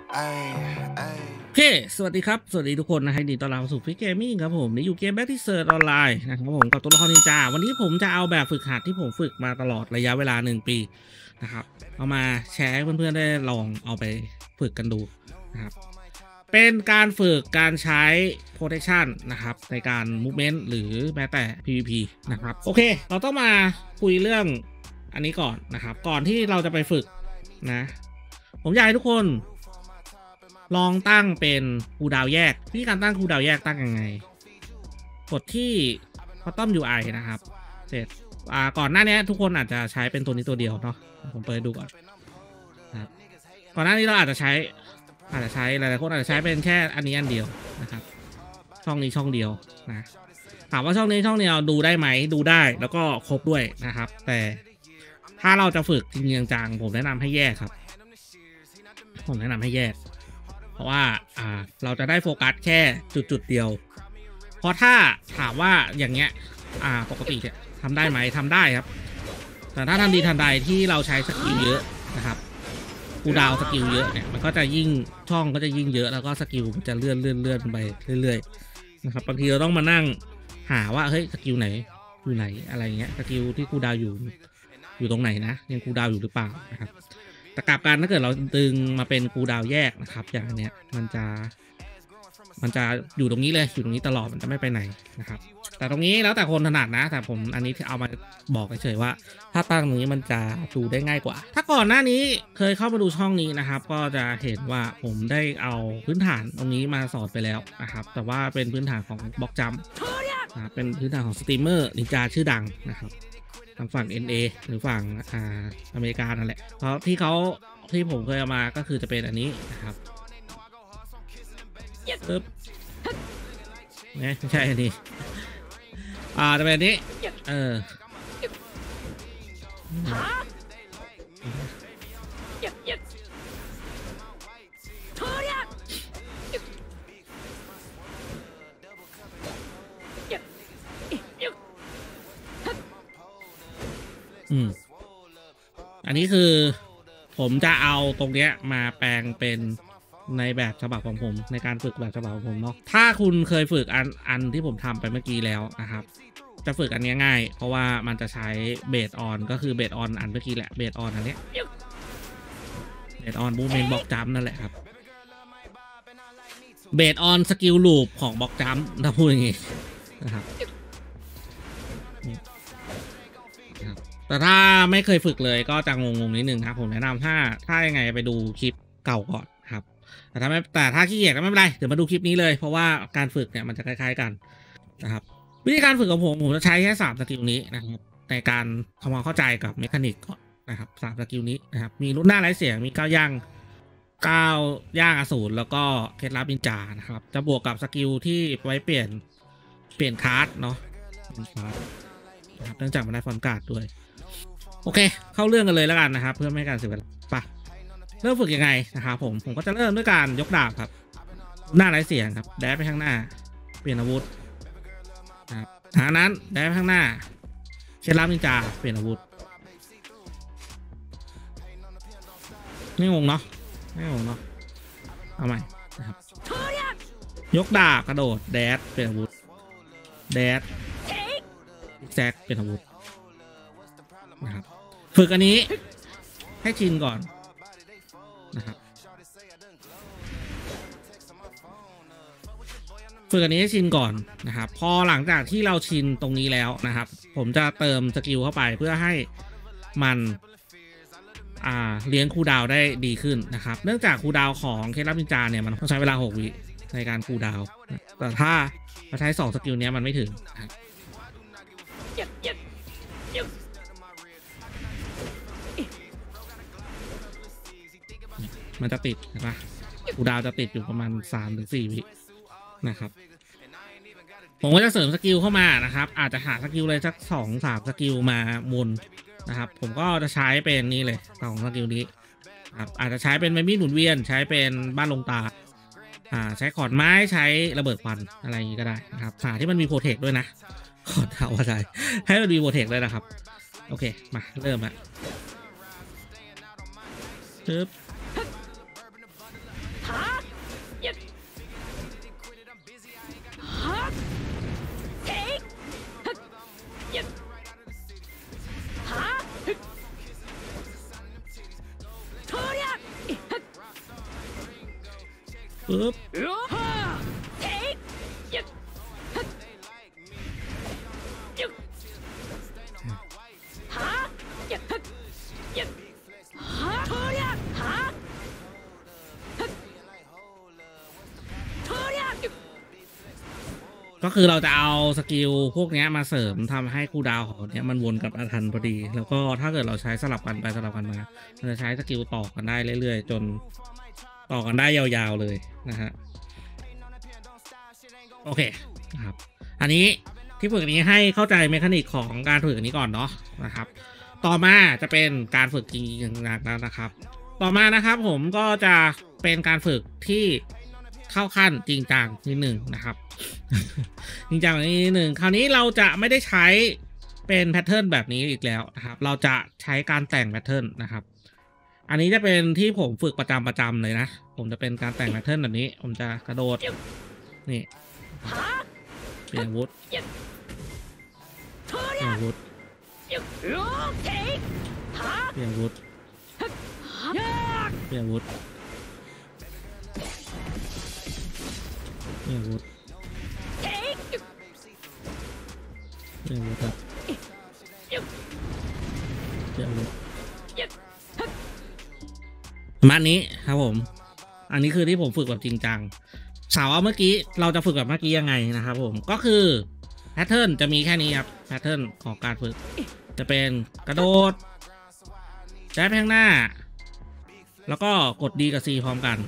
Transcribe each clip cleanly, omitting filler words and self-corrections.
โอเคสวัสดีครับสวัสดีทุกคนนะให้ดีต้อนรับสู่ฟิกเกมมิ่งครับผมนี่อยู่เกมแบ็กที่เซิร์ชออนไลน์นะครับผมกับตัวละครนินจาวันนี้ผมจะเอาแบบฝึกหัดที่ผมฝึกมาตลอดระยะเวลา1 ปีนะครับเอามาแชร์ให้เพื่อนๆได้ลองเอาไปฝึกกันดูนะครับเป็นการฝึกการใช้ protection นะครับในการ movement หรือแม้แต่ PVP นะครับโอเคเราต้องมาคุยเรื่องอันนี้ก่อนนะครับก่อนที่เราจะไปฝึกนะผมอยากให้ทุกคนลองตั้งเป็นคูลดาวน์แยกวิธีการตั้งคูลดาวน์แยกตั้งยังไงกดที่ bottom UI นะครับเสร็จก่อนหน้านี้ทุกคนอาจจะใช้เป็นตัวนี้ตัวเดียวเนาะผมเปิดดูก่อนนะครับก่อนหน้านี้เราอาจจะใช้หลายๆคนอาจจะใช้เป็นแค่อันนี้อันเดียวนะครับช่องนี้ช่องเดียวนะถามว่าช่องนี้ช่องเดียวดูได้ไหมดูได้แล้วก็ครบด้วยนะครับแต่ถ้าเราจะฝึกจริงจังผมแนะนำให้แยกครับผมแนะนำให้แยกเพราะว่าเราจะได้โฟกัสแค่จุดเดียวเพราะถ้าถามว่าอย่างเงี้ยปกติเนี่ยทำได้ไหมทำได้ครับแต่ถ้าทันทีทันใดที่เราใช้สกิลเยอะนะครับคูลดาวน์สกิลเยอะเนี่ยมันก็จะยิ่งช่องก็จะยิ่งเยอะแล้วก็สกิลมันจะเลื่อนไปเรื่อยๆนะครับบางทีเราต้องมานั่งหาว่าเฮ้ยสกิลไหนอยู่ไหนอะไรเงี้ยสกิลที่คูลดาวน์อยู่ตรงไหนนะยังคูลดาวน์อยู่หรือเปล่านะครับแต่กลับกันถ้าเกิดเราดึงมาเป็นคูลดาวน์แยกนะครับอย่างเนี้ยมันจะอยู่ตรงนี้เลยอยู่ตรงนี้ตลอดมันจะไม่ไปไหนนะครับแต่ตรงนี้แล้วแต่คนถนัดนะแต่ผมอันนี้ที่เอามาบอกเฉยๆว่าถ้าตั้งตรงนี้มันจะดูได้ง่ายกว่าถ้าก่อนหน้านี้เคยเข้ามาดูช่องนี้นะครับก็จะเห็นว่าผมได้เอาพื้นฐานตรงนี้มาสอนไปแล้วนะครับแต่ว่าเป็นพื้นฐานของบล็อกจัมป์เป็นพื้นฐานของสตรีมเมอร์นินจาชื่อดังนะครับทางฝั่ง NA หรือฝั่งอเมริกานั่นแหละเพราะที่ผมเคยเอามาก็คือจะเป็นอันนี้นะครับปึ๊บไม่ใช่อันนี้จะเป็นอันนี้อันนี้คือผมจะเอาตรงเนี้ยมาแปลงเป็นในแบบฉบับของผมในการฝึกแบบฉบับของผมเนาะถ้าคุณเคยฝึกอันที่ผมทำไปเมื่อกี้แล้วนะครับจะฝึกอันนี้ง่ายเพราะว่ามันจะใช้เบสออนก็คือเบสออนอันเมื่อกี้แหละเบสออนอันนี้เบสออนบูมเมนบล็อกจัมนั่นแหละครับเบสออนสกิลลูปของบล็อกจัมถ้าพูดอย่างงี้นะครับแต่ถ้าไม่เคยฝึกเลยก็จะงงนิดนึงครับผมแนะนำถ้ายังไงไปดูคลิปเก่าก่อนครับแต่ถ้าขี้เกียจก็ไม่เป็นไรเดี๋ยวมาดูคลิปนี้เลยเพราะว่าการฝึกเนี่ยมันจะคล้ายๆกันนะครับวิธีการฝึกของผมจะใช้แค่3 สกิลนี้นะครับในการทำความเข้าใจกับเมคานิกก่อนนะครับ3 สกิลนี้นะครับมีรุ่นหน้าไร้เสียงมี9 ย่างอสูรแล้วก็เคล็ดลับนินจานะครับจะบวกกับสกิลที่ไว้เปลี่ยนคาร์ดเนาะนะครับเนื่องจากมันได้ฟอนต์การ์ดด้วยโอเคเข้าเรื่องกันเลยแล้วกันนะครับเพื่อไม่ให้การเสียเวลาไปเริ่มฝึกยังไงนะครับผมก็จะเริ่มด้วยการยกดาบครับหน้าไร้เสียงครับแดชไปข้างหน้าเปลี่ยนอาวุธนะครับทางนั้นแดชไปข้างหน้าเคล็ดลับนินจาเปลี่ยนอาวุธไม่งงเนาะเอาใหม่นะครับยกดาบกระโดดแดชเปลี่ยนอาวุธแดชแซกเปลี่ยนอาวุธนะครับฝึกอันนี้ให้ชินก่อนนะครับฝึกอันนี้ให้ชินก่อนนะครับพอหลังจากที่เราชินตรงนี้แล้วนะครับผมจะเติมสกิลเข้าไปเพื่อให้มันเลี้ยงคูลดาวน์ได้ดีขึ้นนะครับเนื่องจากคูลดาวน์ของเคล็ดลับนินจาเนี่ยมันต้องใช้เวลา6 วิในการคูลดาวน์แต่ถ้าเราใช้2 สกิลนี้มันไม่ถึงนะครับมันจะติดนะคูลดาวน์จะติดอยู่ประมาณ3-4 วินะครับผมก็จะเสริมสกิลเข้ามานะครับอาจจะหาสกิลเลยสัก2-3 สกิลมาวนนะครับผมก็จะใช้เป็นนี่เลย2 สกิลนี้ครับอาจจะใช้เป็นไม้มีดหมุนเวียนใช้เป็นบ้านลงตาใช้ขอนไม้ใช้ระเบิดควันอะไรอย่างนี้ก็ได้นะครับหาที่มันมีโปรเทคด้วยนะขอถามว่าใช่ให้มันมีโปรเทคด้วยนะครับโอเคมาเริ่มละปึ๊บปึ๊บก็คือเราจะเอาสกิลพวกนี้มาเสริมทำให้คูลดาวน์ของเนี้ยมันวนกับอาทันพอดีแล้วก็ถ้าเกิดเราใช้สลับกันไปสลับกันมามันจะใช้สกิลต่อกันได้เรื่อยๆจนต่อกันได้ยาวๆเลยนะฮะโอเคนะครับอันนี้ที่ฝึกนี้ให้เข้าใจเมคานิกของการฝึกนี้ก่อนเนาะนะครับต่อมาจะเป็นการฝึกจริงๆแล้วนะครับต่อมานะครับผมก็จะเป็นการฝึกที่เข้าขั้นจริงจังนิดหนึ่งนะครับ จริงจังนิดหนึ่งคราวนี้เราจะไม่ได้ใช้เป็นแพทเทิร์นแบบนี้อีกแล้วนะครับเราจะใช้การแต่งแพทเทิร์นนะครับอันนี้จะเป็นที่ผมฝึกประจำเลยนะผมจะเป็นการแต่งแพทเทิร์นแบบนี้ผมจะกระโดดนี่เปลี่ยนอาวุธเปลี่ยนอาวุธเปลี่ยนอาวุธเปลี่ยนอาวุธเปลี่ยนอาวุธเปลี่ยนอาวุธครับเปลี่ยนอาวุธประมาณนี้ครับผมอันนี้คือที่ผมฝึกแบบจริงจังถามว่าเมื่อกี้เราจะฝึกแบบเมื่อกี้ยังไงนะครับผมก็คือแพทเทิร์นจะมีแค่นี้ครับแพทเทิร์นของการฝึกจะเป็นกระโดดแจ๊บข้างหน้าแล้วก็กด D กับ C พร้อมกัน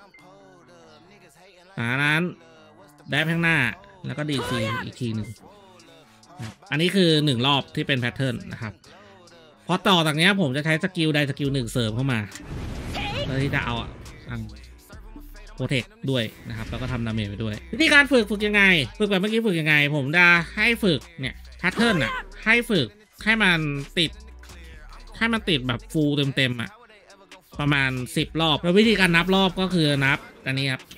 จากนั้นแดบข้างหน้าแล้วก็ดีด C อีกทีหนึ่งอันนี้คือ1รอบที่เป็นแพทเทิร์นนะครับพอต่อจากนี้ผมจะใช้สกิลใดสกิลหนึ่งเสริมเข้ามาเพื่อที่จะเอาโปรเทคด้วยนะครับแล้วก็ทำดาเมจไปด้วยวิธีการฝึกยังไงฝึกแบบเมื่อกี้ฝึกยังไงผมจะให้ฝึกเนี่ยแพทเทิร์นให้ฝึกให้มันติดแบบฟูลเต็มประมาณ10 รอบแล้ววิธีการนับรอบก็คือนับอันนี้ครับ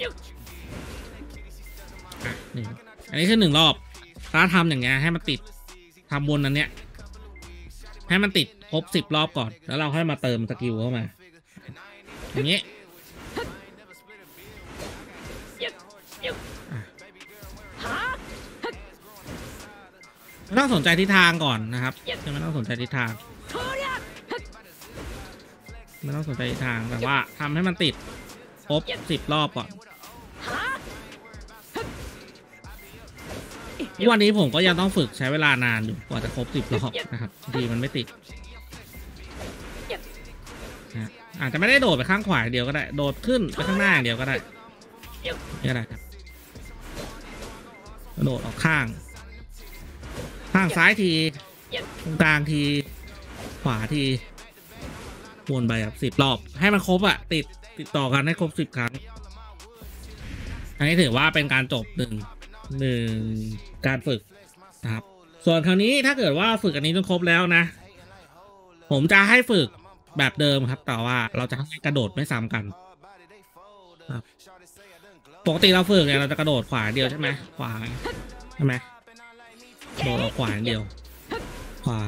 นี่อันนี้คือ1 รอบถ้าทำอย่างเงี้ยให้มันติดทำบนอันเนี้ยให้มันติดครบ10 รอบก่อนแล้วเราค่อยมาเติมสกิลเข้ามาอย่างนี้ไม่ต้องสนใจทิศทางก่อนนะครับไม่ต้องสนใจทิศทางไม่ต้องสนใจทิศทางแต่ว่าทำให้มันติดครบ10 รอบก่อนวันนี้ผมก็ยังต้องฝึกใช้เวลานานอยู่กว่าจะครบ10 รอบนะครับดีมันไม่ติดอาจจะไม่ได้โดดไปข้างขวาเดียวก็ได้โดดขึ้นไปข้างหน้าเดียวก็ได้นี่ก็ได้ครับโดดออกข้างซ้ายทีตรงกลางทีขวาทีวนไปครับ10 รอบให้มันครบติดต่อกันให้ครบ10 ครั้งอันนี้ถือว่าเป็นการจบหนึ่งการฝึกนะครับส่วนคราวนี้ถ้าเกิดว่าฝึกอันนี้จนครบแล้วนะผมจะให้ฝึกแบบเดิมครับแต่ว่าเราจะให้กระโดดไม่ซ้ำกันครับปกติเราฝึกเนี่ยเราจะกระโดดขวาเดียวใช่ไหมขวาใช่ไหมโดดออกขวาเดียวขวา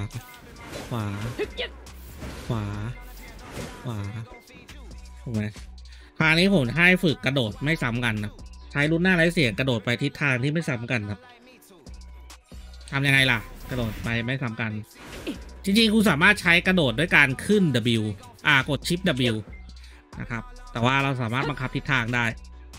ถูกไหมคราวนี้ผมให้ฝึกกระโดดไม่ซ้ำกันนะใช้รุ่นหน้าไร้เสียงกระโดดไปทิศทางที่ไม่ซ้ำกันครับทำยังไงล่ะกระโดดไปไม่ซ้ำกันจริงๆคุณสามารถใช้กระโดดด้วยการขึ้น W กดชิป W นะครับแต่ว่าเราสามารถบังคับทิศทางได้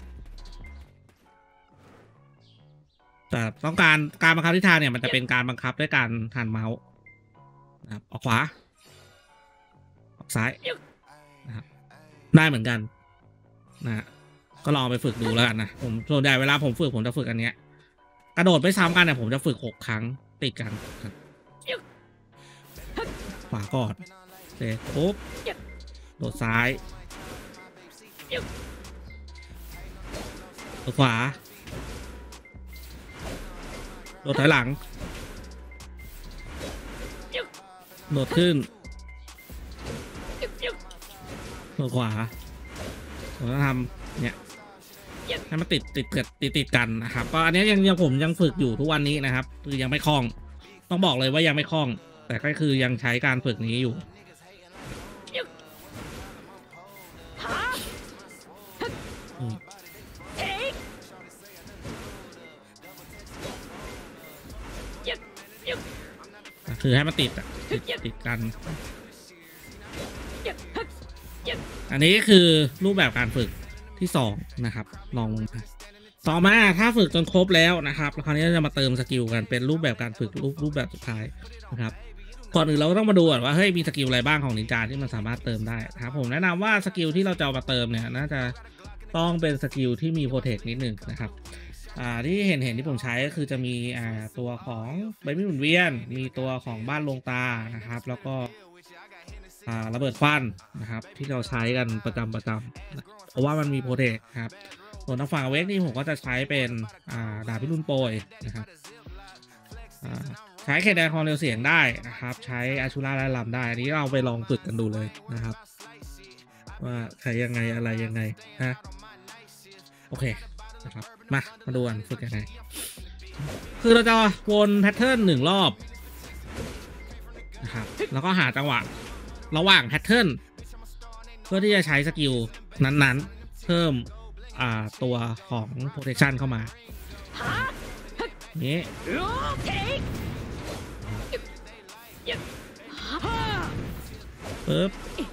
แต่ต้องการบังคับทิศทางเนี่ยมันจะเป็นการบังคับด้วยการหันเมาส์นะครับออกขวาออกซ้ายนะครับได้เหมือนกันนะก็ลองไปฝึกดูแล้วกันนะผมส่วนใหญ่เวลาผมฝึกผมจะฝึกอันเนี้ยกระโดดไม่ซ้ำกันเนี่ยผมจะฝึก6 ครั้งติดกันครับขวาก่อนเสร็จปุ๊บโดดซ้ายโดดขวาโดดถอยหลังโดดขึ้นโดดขวาผมจะทำเนี่ยให้มันติดกันนะครับก็อันนี้ยังผมยังฝึกอยู่ทุกวันนี้นะครับคือยังไม่คล่องต้องบอกเลยว่ายังไม่คล่องแต่ก็คือยังใช้การฝึกนี้อยู่คือให้มันติดกัน อันนี้คือรูปแบบการฝึกที่2นะครับลองต่อมาถ้าฝึกจนครบแล้วนะครับคราวนี้จะมาเติมสกิลกันเป็นรูปแบบการฝึกรูปแบบสุดท้ายนะครับก่อนอื่นเราก็ต้องมาดูก่อนว่าเฮ้ยมีสกิลอะไรบ้างของนินจาที่มันสามารถเติมได้นะครับผมแนะนำว่าสกิลที่เราจะเอามาเติมเนี่ยน่าจะต้องเป็นสกิลที่มีโปรเทคนิดหนึ่งนะครับที่เห็นที่ผมใช้ก็คือจะมีตัวของใบมีดหมุนเวียนมีตัวของบ้านลงตานะครับแล้วก็ระเบิดควันนะครับที่เราใช้กันประจำเพราะว่ามันมีโปรเทคครับส่วนทางฝั่งเวกนี่ผมก็จะใช้เป็นดาบพิรุณโปรยนะครับใช้เคแดนคอนเร็วเสียงได้นะครับใช้อาชูราไล่ลำได้อันนี้เราไปลองฝึกกันดูเลยนะครับว่าใช้ยังไงอะไรยังไงนะโอเคนะครับมาดูกันฝึกยังไงคือเราจะวนแพทเทิร์น1 รอบนะครับแล้วก็หาจังหวะระหว่างแพทเทิร์นเพื่อที่จะใช้สกิลนั้นๆเพิ่มตัวของ protection เข้ามานี้ปึ๊บ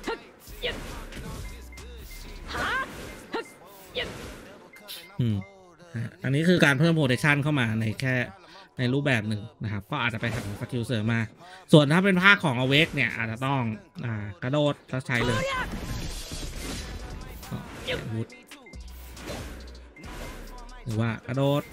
อันนี้คือการเพิ่ม protection เข้ามาในรูปแบบหนึ่งนะครับก็อาจจะไปหาสกิลเสริมมาส่วนถ้าเป็นภาคของ Awake เนี่ยอาจจะต้องกระโดดแล้วใช้เลยหรือว่ากระโดด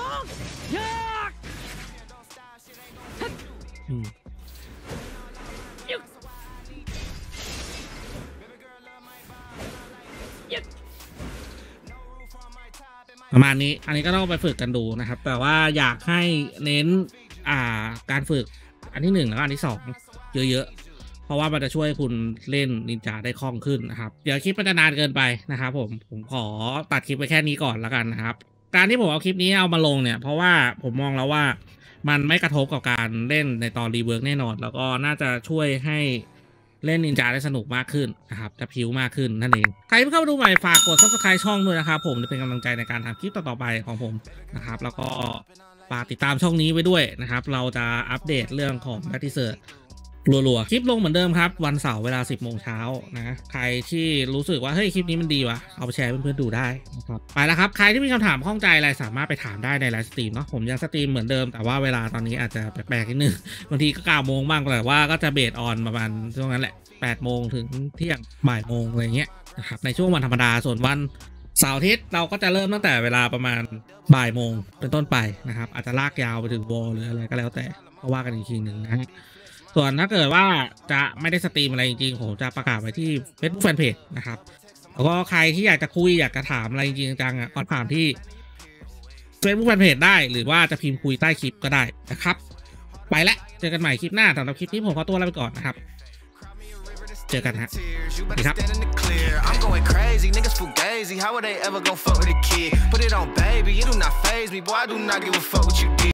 ประมาณนี้อันนี้ก็ต้องไปฝึกกันดูนะครับแต่ว่าอยากให้เน้นการฝึกอันที่1แล้วอันที่2เยอะๆเพราะว่ามันจะช่วยคุณเล่นนินจาได้คล่องขึ้นนะครับเดี๋ยวคลิปมันจะนานเกินไปนะครับผมขอตัดคลิปไปแค่นี้ก่อนแล้วกันนะครับการที่ผมเอาคลิปนี้เอามาลงเนี่ยเพราะว่าผมมองแล้วว่ามันไม่กระทบกับการเล่นในตอนรีเวิร์กแน่นอนแล้วก็น่าจะช่วยให้เล่นนินจาได้สนุกมากขึ้นนะครับจะพิ้วมากขึ้นนั่นเองใครที่เข้ามาดูใหม่ฝากกด Subscribe ช่องด้วยนะครับผมจะเป็นกำลังใจในการทำคลิปต่อๆไปของผมนะครับแล้วก็ฝากติดตามช่องนี้ไว้ด้วยนะครับเราจะอัปเดตเรื่องของแบททิเซอร์รัวๆคลิปลงเหมือนเดิมครับวันเสาร์เวลา 10 โมงเช้านะใครที่รู้สึกว่าเฮ้ยคลิปนี้มันดีว่ะเอาไปแชร์เพื่อนๆดูได้นะครับไปแล้วครับใครที่มีคำถามข้องใจอะไรสามารถไปถามได้ในไลฟ์สตรีมเนาะผมยังสตรีมเหมือนเดิมแต่ว่าเวลาตอนนี้อาจจะแปลกๆนิดนึงบางทีก็9 โมงบ้างแต่ว่าก็จะเบสออนประมาณช่วงนั้นแหละ8 โมงถึงเที่ยงบ่ายโมงอะไรเงี้ยนะครับในช่วงวันธรรมดาส่วนวันเสาร์อาทิตย์เราก็จะเริ่มตั้งแต่เวลาประมาณบ่ายโมงเป็นต้นไปนะครับอาจจะลากยาวไปถึงวอลหรืออะไรก็แล้วแต่ก็ว่ากันอีกทีหนึ่งนะส่วนถ้าเกิดว่าจะไม่ได้สตรีมอะไรจริงๆผมจะประกาศไว้ที่ Facebook Fanpage นะครับแล้วก็ใครที่อยากจะคุยอยากจะถามอะไรจริงๆจังก็ถามที่ Facebook Fanpage ได้หรือว่าจะพิมพ์คุยใต้คลิปก็ได้นะครับไปแล้วเจอกันใหม่คลิปหน้าสำหรับคลิปนี้ผมขอตัวลาไปก่อนนะครับเจอกันฮะครับ I'm going crazy, niggas fugazi. How would they ever gon' fuck with a kid? Put it on, baby. You do not faze me, boy. I do not give a fuck what you did.